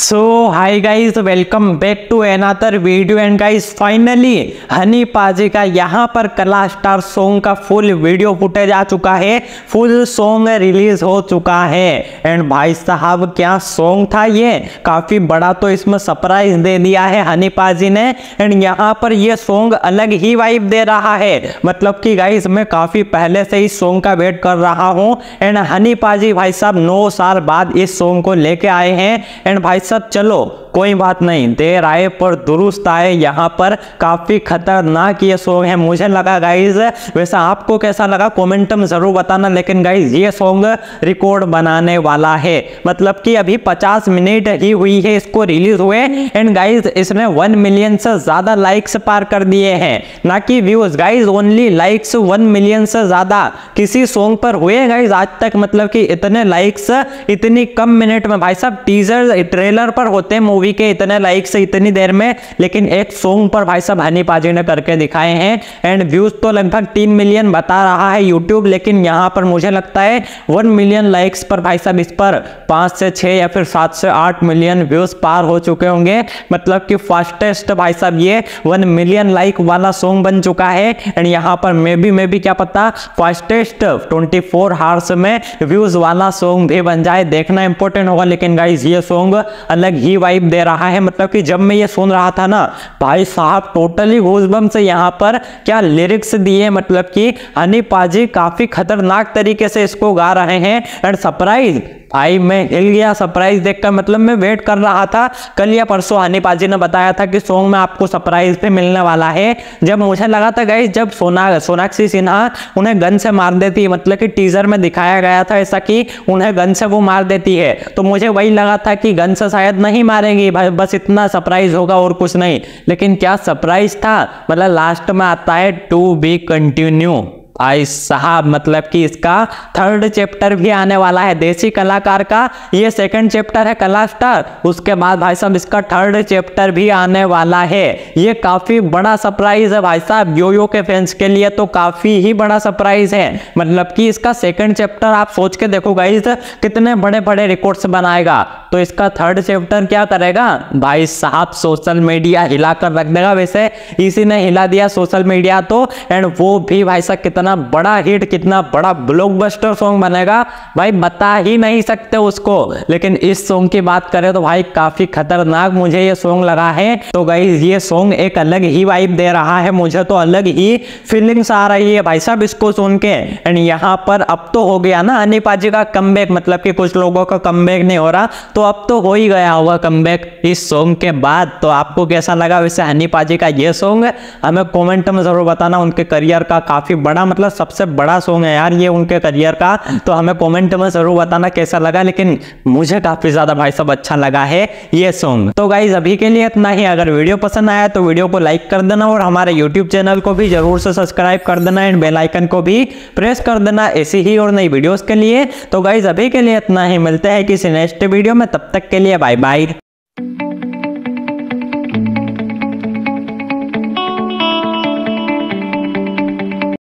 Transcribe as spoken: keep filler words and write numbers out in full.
So hi guys, welcome back to another video. And guys finally Honey paaji का यहाँ पर Kala star song का full video footage आ चुका है, फुल सॉन्ग रिलीज हो चुका है। एंड भाई साहब क्या सॉन्ग था ये, काफी बड़ा तो इसमें सरप्राइज दे दिया है हनी पाजी ने। एंड यहाँ पर ये सॉन्ग अलग ही वाइब दे रहा है, मतलब कि गाइस मैं काफी पहले से इस सॉन्ग का वेट कर रहा हूँ। एंड हनी पाजी भाई साहब नौ साल बाद इस सॉन्ग को लेके आए हैं। एंड भाई सब चलो कोई बात नहीं, देर आए पर दुरुस्त आए। यहाँ पर काफी खतरनाक ये सॉन्ग है मुझे लगा गाइज। वैसा आपको कैसा लगा कमेंट में जरूर बताना। लेकिन गाइज ये सॉन्ग रिकॉर्ड बनाने वाला है, मतलब कि अभी पचास मिनट ही हुई है इसको रिलीज हुए। एंड गाइज इसने वन मिलियन से ज्यादा लाइक्स पार कर दिए हैं, ना कि views. Guys only likes one million से ज्यादा किसी सॉन्ग पर हुए गाइज आज तक, मतलब कि इतने लाइक्स इतनी कम मिनट में। भाई साहब टीजर ट्रेलर पर होते हैं मूवी के इतने लाइक से इतनी देर में, लेकिन एक सॉन्ग पर भाई साहब हनी पाजी ने करके दिखाए हैं। एंड व्यूज तो लगभग तीन मिलियन बता रहा है यूट्यूब, लेकिन यहां पर मुझे लगता है वन मिलियन लाइक्स पर भाई साहब इस पर पांच से छह या फिर सात से आठ मिलियन व्यूज पार हो चुके होंगे। मतलब कि फास्टेस्ट भाई साहब ये वन मिलियन लाइक वाला सॉन्ग बन चुका है। एंड यहां पर मे भी मे भी क्या पता फास्टेस्ट ट्वेंटी फोर हावर्स में व्यूज वाला सॉन्ग भी बन जाए, देखना इंपॉर्टेंट होगा। लेकिन गाइज ये सॉन्ग अलग ही वाइब दे रहा है, मतलब कि जब मैं ये सुन रहा था ना भाई साहब टोटली गूज़बम्स से यहाँ पर क्या लिरिक्स दिए, मतलब कि हनी पाजी काफी खतरनाक तरीके से इसको गा रहे हैं। एंड सरप्राइज भाई मैं हिल गया सरप्राइज देखकर, मतलब मैं वेट कर रहा था। कल या परसों हनी पाजी ने बताया था कि सॉन्ग में आपको सरप्राइज पे मिलने वाला है। जब मुझे लगा था गाइस जब सोना सोनाक्षी सिन्हा उन्हें गन से मार देती है, मतलब कि टीजर में दिखाया गया था ऐसा कि उन्हें गन से वो मार देती है, तो मुझे वही लगा था कि गन से शायद नहीं मारेंगी भाई, बस इतना सरप्राइज होगा और कुछ नहीं। लेकिन क्या सरप्राइज था, मतलब लास्ट में आता है टू बी कंटिन्यू भाई साहब, मतलब कि इसका थर्ड चैप्टर भी आने वाला है। देसी कलाकार का ये सेकंड चैप्टर है कला स्टार, उसके बाद भाई साहब इसका थर्ड चैप्टर भी आने वाला है। ये काफी बड़ा सरप्राइज है भाई साहब, यो यो के फैंस के लिए तो काफी ही बड़ा सरप्राइज है। मतलब कि इसका सेकंड चैप्टर आप सोच के देखो गाइस कितने बड़े बड़े रिकॉर्ड्स बनाएगा, तो इसका थर्ड चैप्टर क्या करेगा भाई साहब, सोशल मीडिया हिला कर रख देगा। वैसे इसी ने हिला दिया सोशल मीडिया तो। एंड वो भी भाई साहब कितना बड़ा हिट, कितना बड़ा ब्लॉकबस्टर सॉन्ग बनेगा भाई बता ही नहीं सकते उसको। लेकिन इस सॉन्ग की बात करें तो भाई काफी खतरनाक मुझे ये सॉन्ग लगा है। तो गाइस ये सॉन्ग एक अलग ही वाइब दे रहा है, मुझे तो अलग ही फीलिंग्स आ रही है भाई साहब इसको सुन के। एंड यहाँ पर अब तो हो गया ना हनी पाजी का कमबैक, मतलब कि कुछ लोगों का कमबैक नहीं हो रहा, तो अब तो हो ही गया होगा कमबैक इस सॉन्ग के बाद। तो आपको कैसा लगा वैसे हनी पाजी का ये सॉन्ग, हमें कमेंट में जरूर बताना। उनके करियर का काफी बड़ा, मतलब सबसे बड़ा सॉन्ग है यार ये उनके करियर का, तो हमें कमेंट में जरूर बताना कैसा लगा। लेकिन मुझे काफी ज्यादा भाई साहब अच्छा लगा है ये सॉन्ग। तो गाइज अभी के लिए इतना ही। अगर वीडियो पसंद आया तो वीडियो को लाइक कर देना और हमारे यूट्यूब चैनल को भी जरूर से सब्सक्राइब कर देना एंड बेल आइकन को भी प्रेस कर देना ऐसी ही और नई वीडियोस के लिए। तो गाइज अभी के लिए इतना ही, मिलते हैं किसी नेक्स्ट वीडियो में, तब तक के लिए बाय बाय।